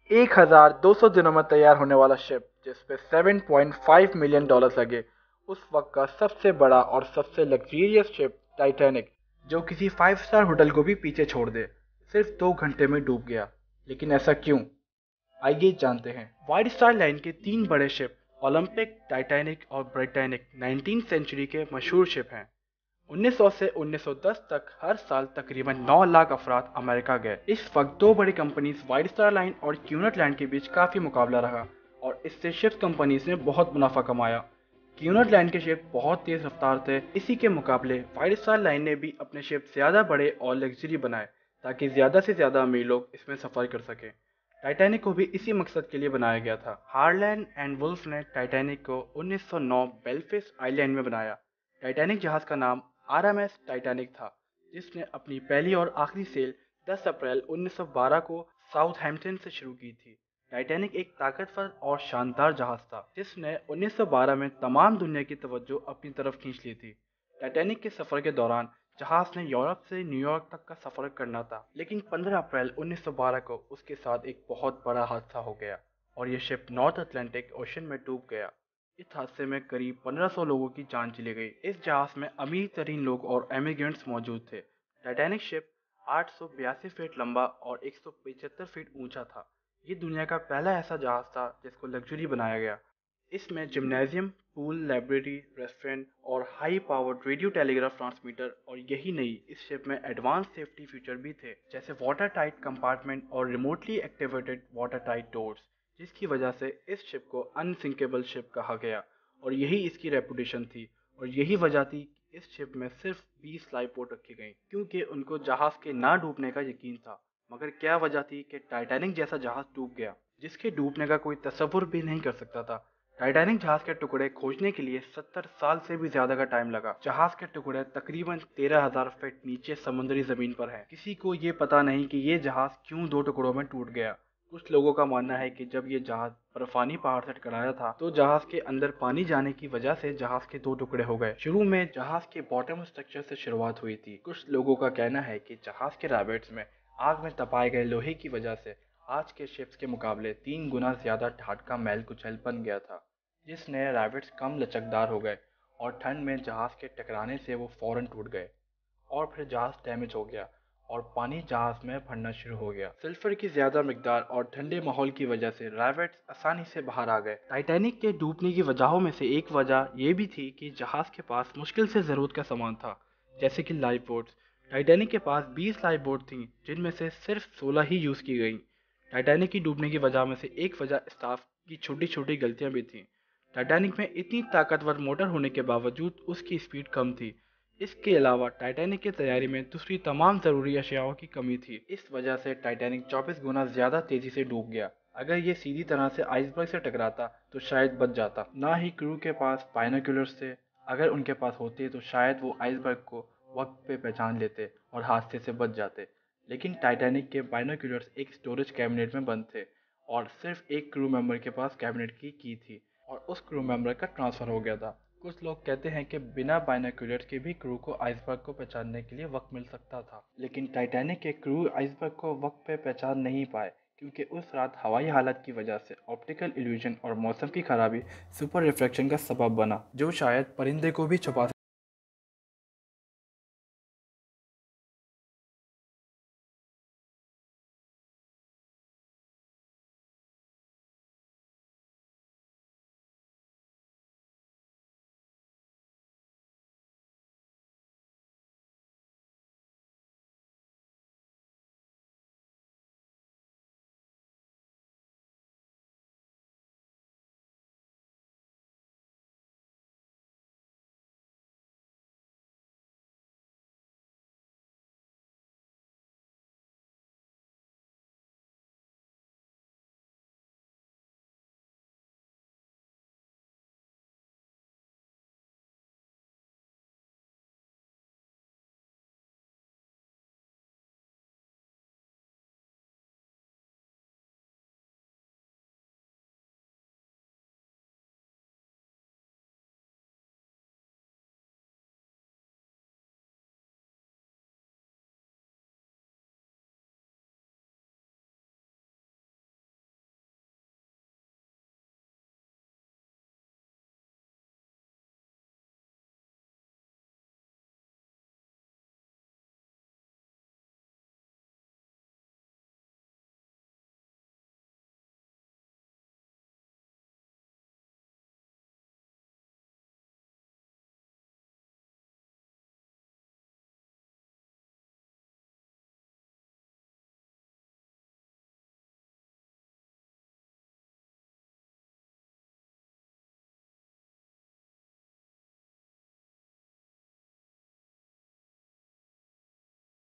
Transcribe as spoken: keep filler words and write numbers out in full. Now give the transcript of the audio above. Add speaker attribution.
Speaker 1: एक हज़ार दो सौ दिनों में तैयार होने वाला शिप जिस पे सात पॉइंट पाँच मिलियन डॉलर लगे, उस वक्त का सबसे बड़ा और सबसे लग्जरियस शिप टाइटैनिक, जो किसी फाइव स्टार होटल को भी पीछे छोड़ दे, सिर्फ दो घंटे में डूब गया। लेकिन ऐसा क्यों? आइए जानते हैं। वाइट स्टार लाइन के तीन बड़े शिप ओलंपिक, टाइटैनिक और ब्रिटेनिक नाइनटीन सेंचुरी के मशहूर शिप हैं। उन्नीस सौ से उन्नीस सौ दस तक हर साल तकरीबन नौ लाख अफराद अमेरिका गए। इस वक्त दो बड़ी कंपनीज वाइट स्टार लाइन और क्यूनेट लाइन के बीच काफी मुकाबला रहा और इससे शिप कंपनीज ने बहुत मुनाफा कमाया। क्यूनेट लाइन के शिप बहुत तेज रफ्तार थे, इसी के मुकाबले वाइट स्टार लाइन ने भी अपने शिप ज्यादा बड़े और लग्जरी बनाए ताकि ज्यादा से ज्यादा अमीर लोग इसमें सफर कर सकें। टाइटैनिक को भी इसी मकसद के लिए बनाया गया था। हारलैंड एंड वुल्फ ने टाइटैनिक को उन्नीस सौ नौ बेलफेस्ट आइलैंड में बनाया। टाइटैनिक जहाज का नाम आर एम एस टाइटैनिक था, जिसने अपनी पहली और आखिरी सेल दस अप्रैल उन्नीस सौ बारह को साउथहैम्पटन से शुरू की थी। टाइटैनिक एक ताकतवर और शानदार जहाज था, जिसने उन्नीस सौ बारह में तमाम दुनिया की तवज्जो अपनी तरफ खींच ली थी। टाइटैनिक के सफर के दौरान जहाज ने यूरोप से न्यूयॉर्क तक का सफर करना था, लेकिन पंद्रह अप्रैल उन्नीस सौ बारह को उसके साथ एक बहुत बड़ा हादसा हो गया और यह शिप नॉर्थ अटलांटिक ओशन में डूब गया। इस हादसे में करीब पंद्रह सौ लोगों की जान चली गई। इस जहाज में अमीर तरीन लोग और एमिग्रेंट्स मौजूद थे। टाइटैनिक शिप आठ सौ बयासी फीट लंबा और एक सौ पचहत्तर फीट ऊंचा था। ये दुनिया का पहला ऐसा जहाज था जिसको लग्जरी बनाया गया। इसमें जिम्नेजियम, पूल, लाइब्रेरी, रेस्टोरेंट और high powered radio telegraph transmitter, और यही नहीं, इस शिप में एडवांस सेफ्टी फीचर भी थे, जैसे वाटर टाइट कंपार्टमेंट और remotely activated water tight doors, जिसकी वजह से इस शिप को अनसिंकेबल शिप कहा गया और यही इसकी रेपुटेशन थी। और यही वजह थी कि इस शिप में सिर्फ बीस लाइफ बोट रखी गई, क्योंकि उनको जहाज के ना डूबने का यकीन था। मगर क्या वजह थी कि टाइटैनिक जैसा जहाज डूब गया, जिसके डूबने का कोई तस्वुर भी नहीं कर सकता था। टाइटैनिक जहाज के टुकड़े खोजने के लिए सत्तर साल से भी ज्यादा का टाइम लगा। जहाज के टुकड़े तकरीबन तेरह हज़ार फीट नीचे समुद्री जमीन पर हैं। किसी को ये पता नहीं कि ये जहाज क्यों दो टुकड़ों में टूट गया। कुछ लोगों का मानना है कि जब ये जहाज बर्फानी पहाड़ से टकराया था, तो जहाज के अंदर पानी जाने की वजह से जहाज के दो टुकड़े हो गए। शुरू में जहाज के बॉटम स्ट्रक्चर से शुरुआत हुई थी। कुछ लोगों का कहना है कि जहाज के रैवेट्स में आग में तपाए गए लोहे की वजह से आज के शिप्स के मुकाबले तीन गुना ज्यादा ठाट का मैल कुचैल बन गया था, जिसने रैवेट्स कम लचकदार हो गए और ठंड में जहाज के टकराने से वो फौरन टूट गए और फिर जहाज डैमेज हो गया और पानी जहाज में भरना शुरू हो गया। सल्फर की ज्यादा मिकदार और ठंडे माहौल की वजह से रैवेट्स आसानी से बाहर आ गए। टाइटैनिक के डूबने की वजहों में से एक वजह यह भी थी कि जहाज के पास मुश्किल से जरूरत का सामान था, जैसे कि लाइफ बोट्स। टाइटैनिक के पास बीस लाइफ बोट थी, जिनमें से सिर्फ सोलह ही यूज की गई। टाइटैनिक की डूबने की वजह में से एक वजह स्टाफ की छोटी छोटी गलतियां भी थीं। टाइटैनिक में इतनी ताकतवर मोटर होने के बावजूद उसकी स्पीड कम थी। इसके अलावा टाइटैनिक की तैयारी में दूसरी तमाम ज़रूरी अशियाओं की कमी थी। इस वजह से टाइटैनिक चौबीस गुना ज़्यादा तेज़ी से डूब गया। अगर ये सीधी तरह से आइसबर्ग से टकराता तो शायद बच जाता। ना ही क्रू के पास बाइनोक्यूलर्स थे। अगर उनके पास होते तो शायद वो आइसबर्ग को वक्त पे पहचान लेते और हादसे से बच जाते। लेकिन टाइटैनिक के बाइनोक्यूलर्स एक स्टोरेज कैबिनेट में बंद थे और सिर्फ एक क्रू मेंबर के पास कैबिनेट की की थी और उस क्रू मेंबर का ट्रांसफ़र हो गया था। कुछ लोग कहते हैं कि बिना बाइनोक्यूलर्स के भी क्रू को आइसबर्ग को पहचानने के लिए वक्त मिल सकता था, लेकिन टाइटैनिक के क्रू आइसबर्ग को वक्त पे पहचान नहीं पाए, क्योंकि उस रात हवाई हालत की वजह से ऑप्टिकल इल्यूजन और मौसम की खराबी सुपर रिफ्रैक्शन का सबब बना, जो शायद परिंदे को भी छुपा